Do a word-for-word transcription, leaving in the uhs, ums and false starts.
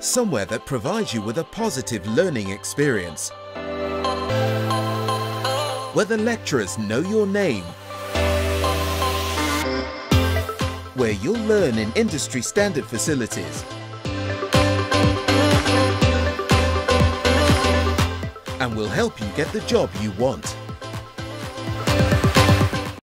somewhere that provides you with a positive learning experience, where the lecturers know your name, where you'll learn in industry standard facilities, and will help you get the job you want.